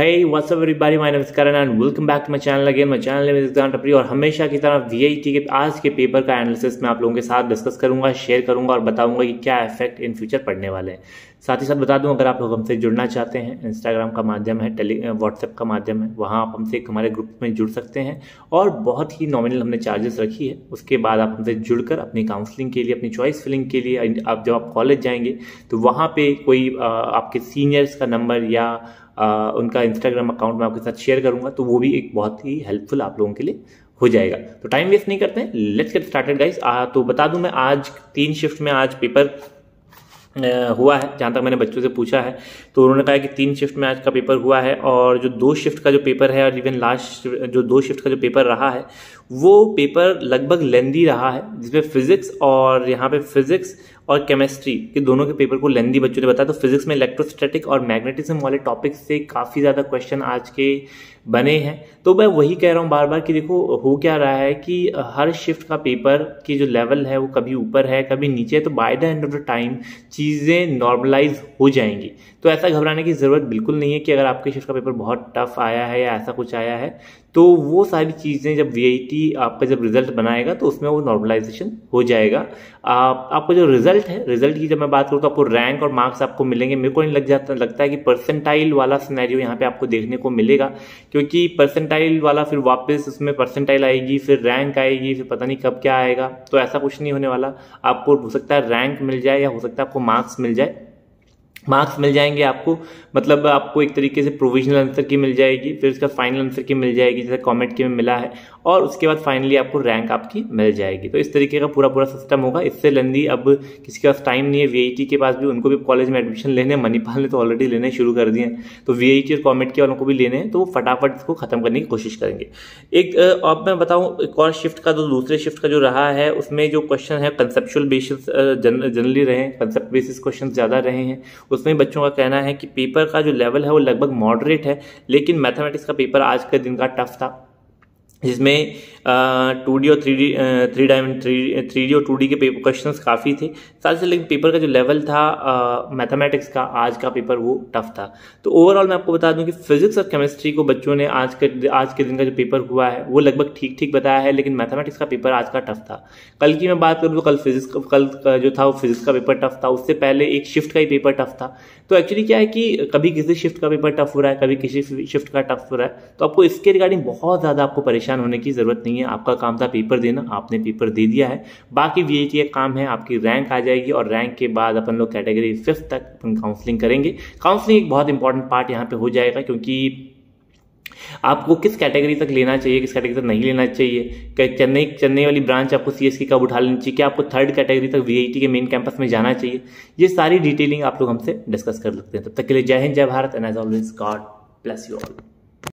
Hey, what's up everybody? My name is Karan and welcome back to my channel again. My channel name is exam Tapri और हमेशा की तरह VIT के आज के पेपर का एनालिसिस मैं आप लोगों के साथ डिस्कस करूंगा, शेयर करूंगा और बताऊंगा कि क्या इफेक्ट इन फ्यूचर पड़ने वाले हैं। साथ ही साथ बता दूं, अगर आप लोग हमसे जुड़ना चाहते हैं, इंस्टाग्राम का माध्यम है, व्हाट्सएप का माध्यम है, वहाँ आप हमसे हमारे ग्रुप में जुड़ सकते हैं और बहुत ही नॉमिनल हमने चार्जेस रखी है। उसके बाद आप हमसे जुड़कर अपनी काउंसलिंग के लिए, अपनी चॉइस फिलिंग के लिए आप जब आप कॉलेज जाएंगे तो वहाँ पे कोई आपके सीनियर्स का नंबर या उनका इंस्टाग्राम अकाउंट मैं आपके साथ शेयर करूंगा, तो वो भी एक बहुत ही हेल्पफुल आप लोगों के लिए हो जाएगा। तो टाइम वेस्ट नहीं करते हैं, लेट्स गेट स्टार्टेड गाइस। तो बता दूं, मैं आज 3 शिफ्ट में आज पेपर हुआ है। जहां तक मैंने बच्चों से पूछा है तो उन्होंने कहा कि 3 शिफ्ट में आज का पेपर हुआ है और जो 2 शिफ्ट का जो पेपर है और इवन लास्ट जो 2 शिफ्ट का जो पेपर रहा है वो पेपर लगभग लेंदी रहा है, जिसमें फिजिक्स और यहाँ पे फिजिक्स और केमिस्ट्री के दोनों के पेपर को लेंदी बच्चों ने बताया। तो फिजिक्स में इलेक्ट्रोस्टैटिक और मैग्नेटिज्म वाले टॉपिक से काफ़ी ज़्यादा क्वेश्चन आज के बने हैं। तो मैं वही कह रहा हूँ बार बार कि देखो हो क्या रहा है कि हर शिफ्ट का पेपर की जो लेवल है वो कभी ऊपर है कभी नीचे है। तो by the end of the time चीज़ें नॉर्मलाइज हो जाएंगी। तो ऐसा घबराने की ज़रूरत बिल्कुल नहीं है कि अगर आपके शिफ्ट का पेपर बहुत टफ आया है या ऐसा कुछ आया है तो वो सारी चीज़ें जब वीआईटी आपका जब रिजल्ट बनाएगा तो उसमें वो नॉर्मलाइजेशन हो जाएगा। आपको जो रिजल्ट है, रिजल्ट की जब मैं बात करूँ तो आपको रैंक और मार्क्स आपको मिलेंगे। मेरे को नहीं लगता है कि परसेंटाइल वाला सिनेरियो यहाँ पे आपको देखने को मिलेगा, क्योंकि परसेंटाइल वाला फिर वापस उसमें परसेंटाइल आएगी, फिर रैंक आएगी, फिर पता नहीं कब क्या आएगा। तो ऐसा कुछ नहीं होने वाला। आपको हो सकता है रैंक मिल जाए या हो सकता है आपको मार्क्स मिल जाए। मार्क्स मिल जाएंगे आपको, मतलब आपको एक तरीके से प्रोविजनल आंसर की मिल जाएगी, फिर उसका फाइनल आंसर की मिल जाएगी जैसे कमेंट की में मिला है, और उसके बाद फाइनली आपको रैंक आपकी मिल जाएगी। तो इस तरीके का पूरा सिस्टम होगा। इससे लेंदी अब किसी के पास टाइम नहीं है। वीआईटी के पास भी, उनको भी कॉलेज में एडमिशन लेने, मणिपाल ने तो ऑलरेडी लेने शुरू कर दिए हैं, तो वीआईटी और कॉमेट के वालों को भी लेने हैं, तो वो फटाफट इसको खत्म करने की कोशिश करेंगे। एक अब मैं बताऊँ एक और शिफ्ट का, तो दूसरे शिफ्ट का जो रहा है उसमें जो क्वेश्चन है कंसेप्चुअल बेसिस जनरली रहे, कंसेप्ट बेसिस क्वेश्चन ज़्यादा रहे हैं। उसमें बच्चों का कहना है कि पेपर का जो लेवल है वो लगभग मॉडरेट है, लेकिन मैथमेटिक्स का पेपर आज के दिन का टफ था, जिसमें 2D और 3D और 2D के क्वेश्चंस काफ़ी थे साथ से, लेकिन पेपर का जो लेवल था मैथमेटिक्स का आज का पेपर वो टफ था। तो ओवरऑल मैं आपको बता दूं कि फिजिक्स और केमिस्ट्री को बच्चों ने आज के दिन का जो पेपर हुआ है वो लगभग ठीक बताया है, लेकिन मैथमेटिक्स का पेपर आज का टफ था। कल की मैं बात करूँ तो कल का जो था वो फिजिक्स का पेपर टफ था, उससे पहले एक शिफ्ट का ही पेपर टफ था। तो एक्चुअली क्या है कि कभी किसी शिफ्ट का पेपर टफ हो रहा है, कभी किसी शिफ्ट का टफ हो रहा है, तो आपको इसके रिगार्डिंग बहुत ज़्यादा आपको परेशान होने की जरूरत नहीं है। आपका काम था पेपर देना, आपने पेपर दे दिया है। बाकी वीआईटी का काम है, आपकी रैंक आ जाएगी और रैंक के बाद अपन लोग कैटेगरी 5 तक अपन काउंसलिंग करेंगे। काउंसलिंग एक बहुत इंपॉर्टेंट पार्ट यहाँ पे हो जाएगा, क्योंकि आपको किस कैटेगरी तक लेना चाहिए, किस कैटेगरी तक नहीं लेना चाहिए, चेन्नई वाली ब्रांच आपको सीएसके कब उठा लेनी चाहिए, क्या आपको 3rd कैटेगरी तक वीआईटी के मेन कैंपस में जाना चाहिए, ये सारी डिटेलिंग आप लोग हमसे डिस्कस कर सकते हैं। तब तक के लिए जय हिंद, जय Bharat, and as always God bless you all.